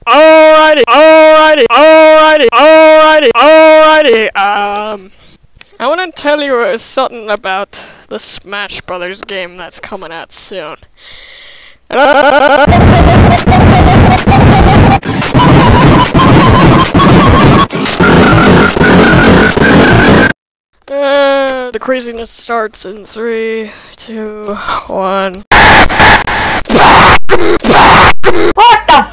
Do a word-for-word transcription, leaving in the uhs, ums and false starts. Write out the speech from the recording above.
Alrighty, alrighty, alrighty, alrighty, alrighty. Um, I want to tell you something about the Smash Brothers game that's coming out soon. Uh, the craziness starts in three, two, one. What the